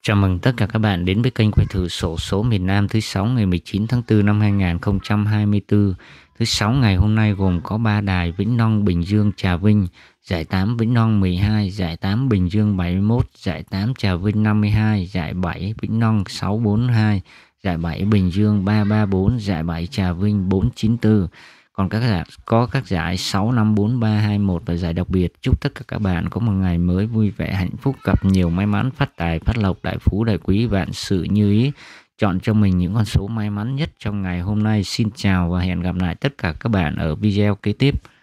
Chào mừng tất cả các bạn đến với kênh quay thử xổ số miền Nam thứ 6 ngày 19 tháng 4 năm 2024. Thứ 6 ngày hôm nay gồm có 3 đài: Vĩnh Long, Bình Dương, Trà Vinh, giải 8 Vĩnh Long 12, giải 8 Bình Dương 71, giải 8 Trà Vinh 52, giải 7 Vĩnh Long 642, giải 7 Bình Dương 334, giải 7 Trà Vinh 494. Còn các giải 654321 và giải đặc biệt. Chúc tất cả các bạn có một ngày mới vui vẻ, hạnh phúc, gặp nhiều may mắn, phát tài, phát lộc, đại phú, đại quý, vạn sự như ý. Chọn cho mình những con số may mắn nhất trong ngày hôm nay. Xin chào và hẹn gặp lại tất cả các bạn ở video kế tiếp.